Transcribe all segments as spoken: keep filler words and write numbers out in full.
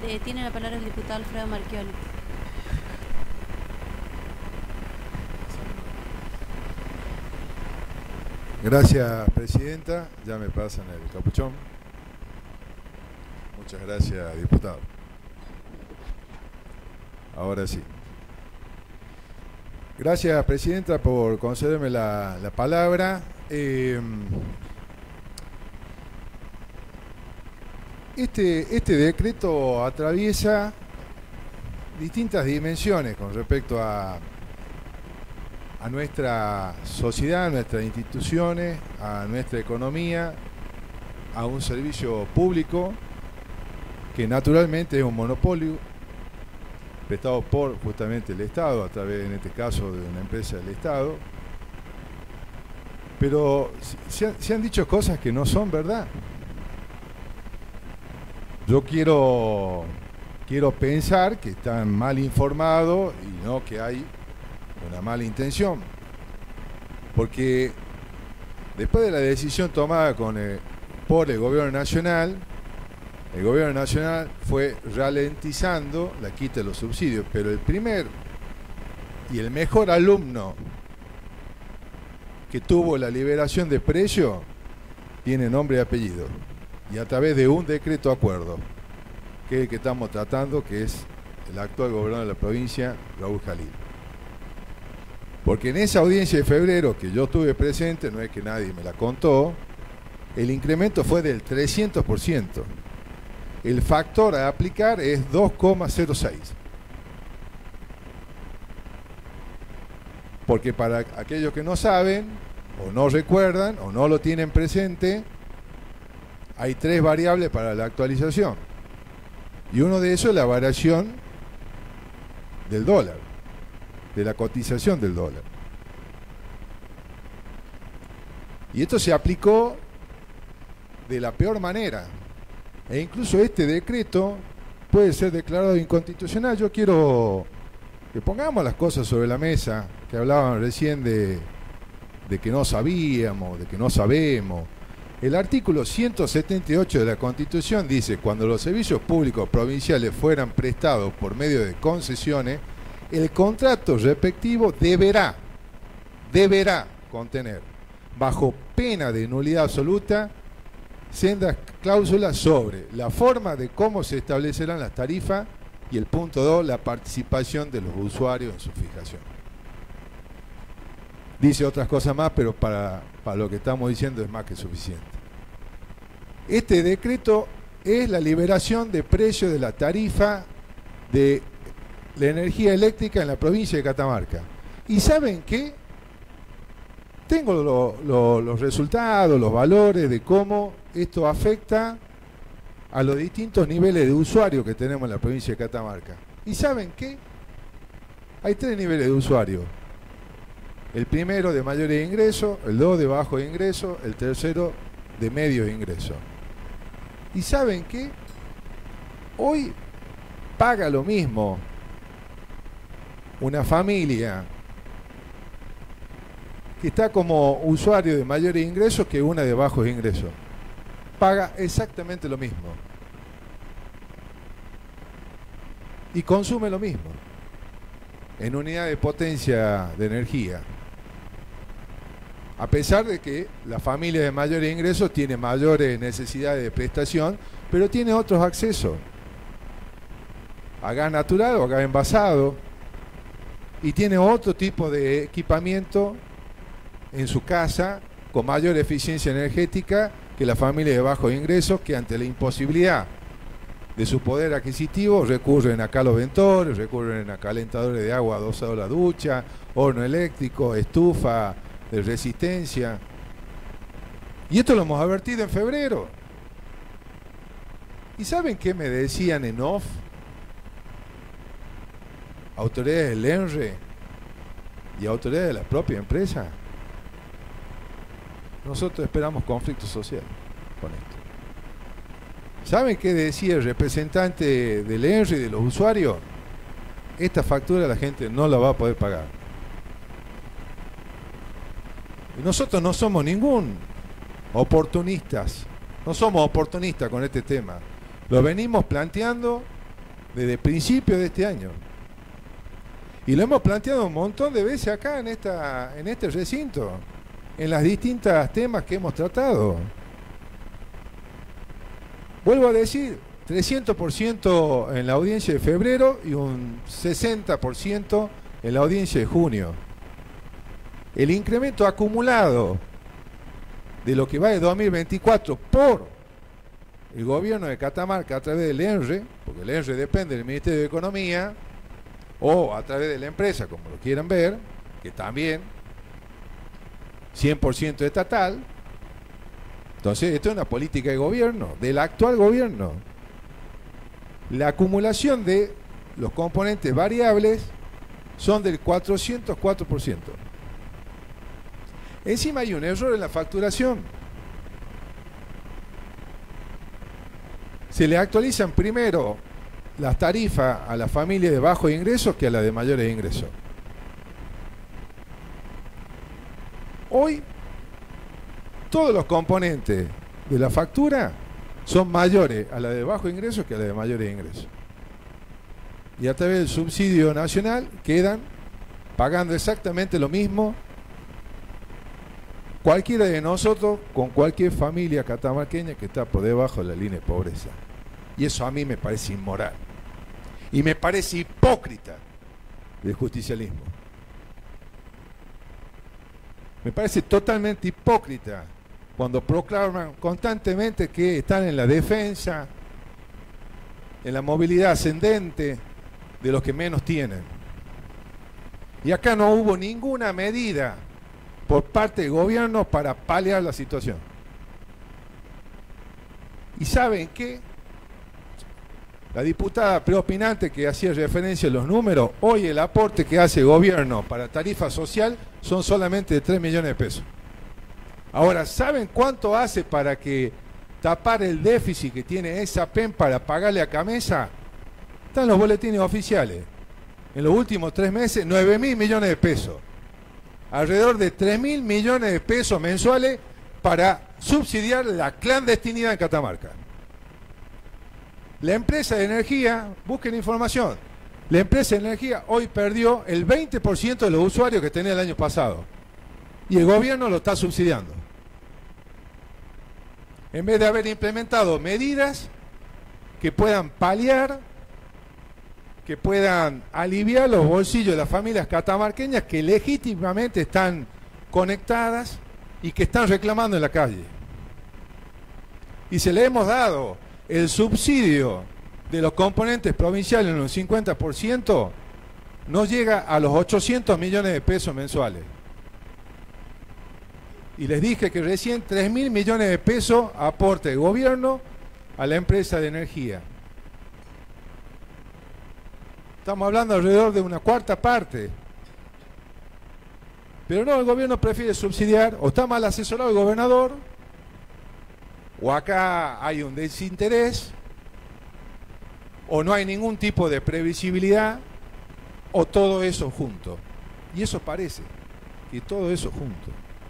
Eh, tiene la palabra el diputado Alfredo Marchioli. Gracias, presidenta. Ya me pasan el capuchón. Muchas gracias, diputado. Ahora sí. Gracias, presidenta, por concederme la, la palabra. Eh, este, este decreto atraviesa distintas dimensiones con respecto a, a nuestra sociedad, a nuestras instituciones, a nuestra economía, a un servicio público que naturalmente es un monopolio prestado por justamente el Estado, a través, en este caso, de una empresa del Estado. Pero se han, se han dicho cosas que no son verdad. Yo quiero, quiero pensar que están mal informados y no que hay una mala intención. Porque después de la decisión tomada con el, por el Gobierno Nacional, el Gobierno Nacional fue ralentizando la quita de los subsidios, pero el primer y el mejor alumno que tuvo la liberación de precio tiene nombre y apellido, y a través de un decreto acuerdo, que es el que estamos tratando, que es el actual gobernador de la provincia, Raúl Jalil. Porque en esa audiencia de febrero que yo estuve presente, no es que nadie me la contó, el incremento fue del trescientos por ciento. El factor a aplicar es dos coma cero seis. Porque para aquellos que no saben, o no recuerdan, o no lo tienen presente, hay tres variables para la actualización. Y uno de esos es la variación del dólar, de la cotización del dólar. Y esto se aplicó de la peor manera. E incluso este decreto puede ser declarado inconstitucional. Yo quiero que pongamos las cosas sobre la mesa, que hablaban recién de, de que no sabíamos, de que no sabemos. El artículo ciento setenta y ocho de la Constitución dice: cuando los servicios públicos provinciales fueran prestados por medio de concesiones, el contrato respectivo deberá, deberá contener, bajo pena de nulidad absoluta, sendas cláusulas sobre la forma de cómo se establecerán las tarifas y el punto dos, la participación de los usuarios en su fijación. Dice otras cosas más, pero para, para lo que estamos diciendo es más que suficiente. Este decreto es la liberación de precios de la tarifa de la energía eléctrica en la provincia de Catamarca. ¿Y saben qué? Tengo lo, lo, los resultados, los valores de cómo esto afecta a los distintos niveles de usuario que tenemos en la provincia de Catamarca. ¿Y saben qué? Hay tres niveles de usuario. El primero de mayores ingresos, el dos de bajos ingresos, el tercero de medios ingresos. ¿Y saben qué? Hoy paga lo mismo una familia que está como usuario de mayores ingresos que una de bajos ingresos. Paga exactamente lo mismo. Y consume lo mismo. En unidad de potencia de energía. A pesar de que la familia de mayores ingresos tiene mayores necesidades de prestación, pero tiene otros accesos. A gas natural o a gas envasado. Y tiene otro tipo de equipamiento en su casa con mayor eficiencia energética que la familia de bajos ingresos, que ante la imposibilidad de su poder adquisitivo recurren a caloventores, recurren a calentadores de agua adosados a la ducha, horno eléctrico, estufa de resistencia. Y esto lo hemos advertido en febrero. ¿Y saben qué me decían en off? Autoridades del ENRE y autoridades de la propia empresa. Nosotros esperamos conflicto social con esto. ¿Saben qué decía el representante del ENRE y de los usuarios? Esta factura la gente no la va a poder pagar. Y nosotros no somos ningún oportunistas. No somos oportunistas con este tema. Lo venimos planteando desde principios de este año. Y lo hemos planteado un montón de veces acá en, esta, en este recinto, en las distintas temas que hemos tratado. Vuelvo a decir, trescientos por ciento en la audiencia de febrero y un sesenta por ciento en la audiencia de junio. El incremento acumulado de lo que va de dos mil veinticuatro por el gobierno de Catamarca a través del ENRE, porque el ENRE depende del Ministerio de Economía, o a través de la empresa, como lo quieran ver, que también cien por ciento estatal. Entonces, esto es una política de gobierno, del actual gobierno. La acumulación de los componentes variables son del cuatrocientos cuatro por ciento. Encima hay un error en la facturación. Se le actualizan primero las tarifas a la familia de bajos ingresos que a la de mayores ingresos. Hoy, todos los componentes de la factura son mayores a la de bajos ingresos que a la de mayores ingresos. Y a través del subsidio nacional quedan pagando exactamente lo mismo cualquiera de nosotros con cualquier familia catamarqueña que está por debajo de la línea de pobreza. Y eso a mí me parece inmoral. Y me parece hipócrita del justicialismo. Me parece totalmente hipócrita cuando proclaman constantemente que están en la defensa, en la movilidad ascendente de los que menos tienen. Y acá no hubo ninguna medida por parte del gobierno para paliar la situación. ¿Y saben qué? La diputada preopinante que hacía referencia a los números, hoy el aporte que hace el gobierno para tarifa social son solamente de tres millones de pesos. Ahora, ¿saben cuánto hace para que tapar el déficit que tiene esa P E M para pagarle a Camesa? Están los boletines oficiales. En los últimos tres meses, nueve mil millones de pesos. Alrededor de tres mil millones de pesos mensuales para subsidiar la clandestinidad en Catamarca. La empresa de energía, busquen información, la empresa de energía hoy perdió el veinte por ciento de los usuarios que tenía el año pasado. Y el gobierno lo está subsidiando. En vez de haber implementado medidas que puedan paliar, que puedan aliviar los bolsillos de las familias catamarqueñas que legítimamente están conectadas y que están reclamando en la calle. Y se le hemos dado el subsidio de los componentes provinciales en un cincuenta por ciento, no llega a los ochocientos millones de pesos mensuales. Y les dije que recién tres mil millones de pesos aporte el gobierno a la empresa de energía. Estamos hablando alrededor de una cuarta parte. Pero no, el gobierno prefiere subsidiar, o está mal asesorado el gobernador, o acá hay un desinterés, o no hay ningún tipo de previsibilidad, o todo eso junto. Y eso parece, que todo eso junto.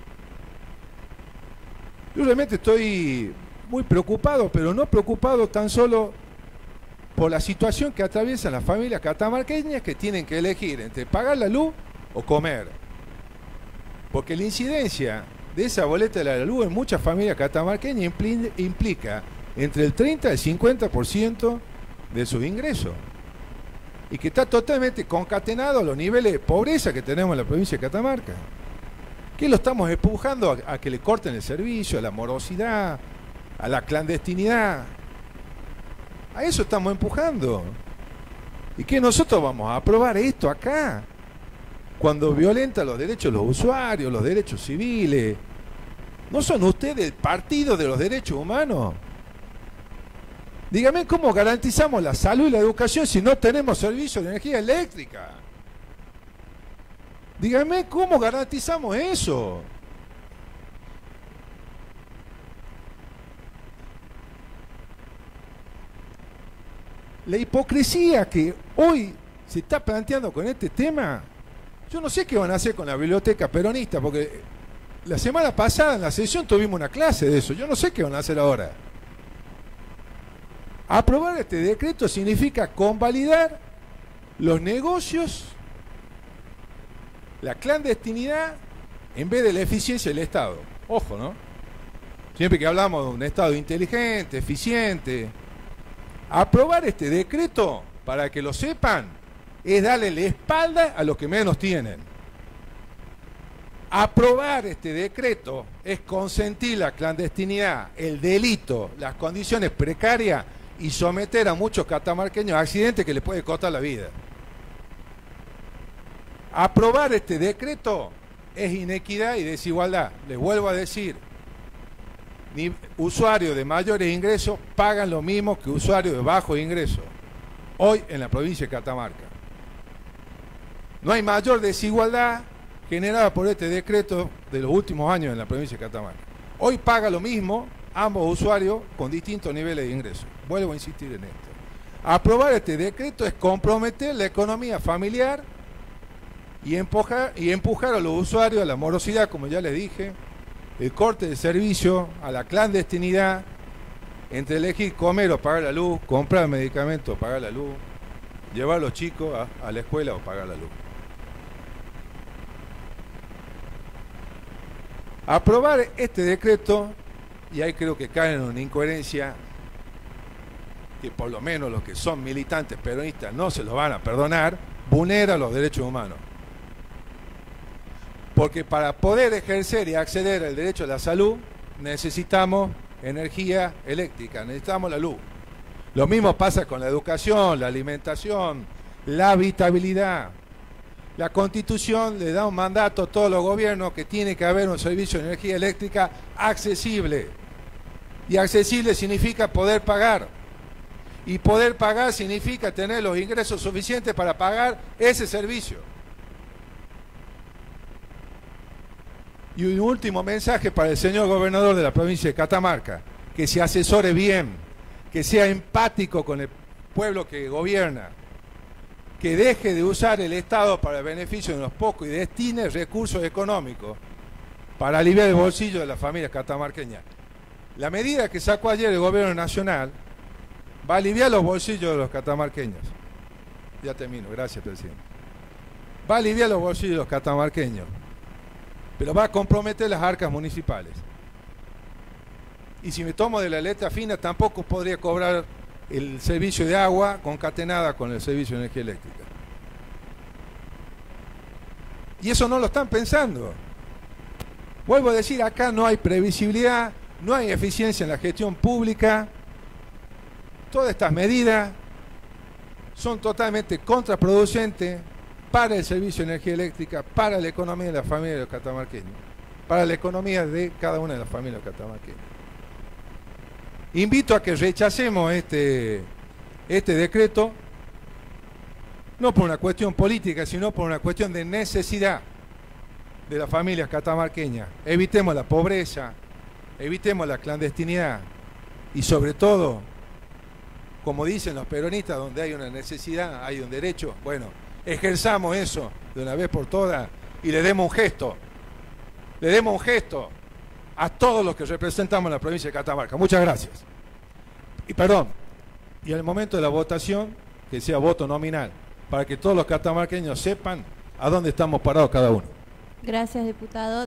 Yo realmente estoy muy preocupado, pero no preocupado tan solo por la situación que atraviesan las familias catamarqueñas que tienen que elegir entre pagar la luz o comer. Porque la incidencia de esa boleta de la luz en muchas familias catamarqueñas implica entre el treinta y el cincuenta por ciento de sus ingresos. Y que está totalmente concatenado a los niveles de pobreza que tenemos en la provincia de Catamarca. ¿Qué lo estamos empujando a, a que le corten el servicio, a la morosidad, a la clandestinidad? A eso estamos empujando. ¿Y qué nosotros vamos a aprobar esto acá? Cuando violenta los derechos de los usuarios, los derechos civiles. ¿No son ustedes el partido de los derechos humanos? Dígame cómo garantizamos la salud y la educación si no tenemos servicio de energía eléctrica. Dígame cómo garantizamos eso. La hipocresía que hoy se está planteando con este tema, yo no sé qué van a hacer con la biblioteca peronista, porque la semana pasada en la sesión tuvimos una clase de eso, yo no sé qué van a hacer ahora. Aprobar este decreto significa convalidar los negocios, la clandestinidad, en vez de la eficiencia del Estado. Ojo, ¿no? Siempre que hablamos de un Estado inteligente, eficiente, aprobar este decreto, para que lo sepan, es darle la espalda a los que menos tienen. Aprobar este decreto es consentir la clandestinidad, el delito, las condiciones precarias y someter a muchos catamarqueños a accidentes que les puede costar la vida. Aprobar este decreto es inequidad y desigualdad. Les vuelvo a decir, ni usuarios de mayores ingresos pagan lo mismo que usuarios de bajos ingresos, hoy en la provincia de Catamarca. No hay mayor desigualdad generada por este decreto de los últimos años en la provincia de Catamarca. Hoy paga lo mismo ambos usuarios con distintos niveles de ingresos. Vuelvo a insistir en esto. Aprobar este decreto es comprometer la economía familiar y empujar, y empujar a los usuarios a la morosidad, como ya les dije, el corte de servicio, a la clandestinidad, entre elegir comer o pagar la luz, comprar medicamentos o pagar la luz, llevar a los chicos a, a la escuela o pagar la luz. Aprobar este decreto, y ahí creo que caen en una incoherencia que por lo menos los que son militantes peronistas no se lo van a perdonar, vulnera los derechos humanos. Porque para poder ejercer y acceder al derecho a la salud necesitamos energía eléctrica, necesitamos la luz. Lo mismo pasa con la educación, la alimentación, la habitabilidad. La Constitución le da un mandato a todos los gobiernos que tiene que haber un servicio de energía eléctrica accesible. Y accesible significa poder pagar. Y poder pagar significa tener los ingresos suficientes para pagar ese servicio. Y un último mensaje para el señor gobernador de la provincia de Catamarca, que se asesore bien, que sea empático con el pueblo que gobierna, que deje de usar el Estado para el beneficio de los pocos y destine recursos económicos para aliviar el bolsillo de las familias catamarqueñas. La medida que sacó ayer el gobierno nacional va a aliviar los bolsillos de los catamarqueños. Ya termino, gracias, presidente. Va a aliviar los bolsillos de los catamarqueños, pero va a comprometer las arcas municipales. Y si me tomo de la letra fina, tampoco podría cobrar el servicio de agua concatenada con el servicio de energía eléctrica. Y eso no lo están pensando. Vuelvo a decir, acá no hay previsibilidad, no hay eficiencia en la gestión pública. Todas estas medidas son totalmente contraproducentes para el servicio de energía eléctrica, para la economía de la familia de los catamarqueños, para la economía de cada una de las familias catamarqueñas. Invito a que rechacemos este, este decreto, no por una cuestión política, sino por una cuestión de necesidad de las familias catamarqueñas. Evitemos la pobreza, evitemos la clandestinidad y sobre todo, como dicen los peronistas, donde hay una necesidad, hay un derecho. Bueno, ejerzamos eso de una vez por todas y le demos un gesto, le demos un gesto a todos los que representamos la provincia de Catamarca. Muchas gracias. Y perdón, y al momento de la votación, que sea voto nominal, para que todos los catamarqueños sepan a dónde estamos parados cada uno. Gracias, diputado.